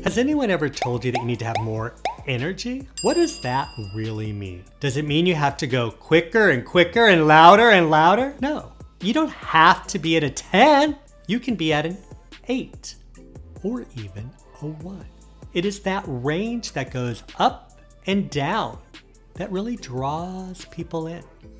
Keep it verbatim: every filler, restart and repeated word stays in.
Has anyone ever told you that you need to have more energy? What does that really mean? Does it mean you have to go quicker and quicker and louder and louder? No, you don't have to be at a ten. You can be at an eight or even a one. It is that range that goes up and down that really draws people in.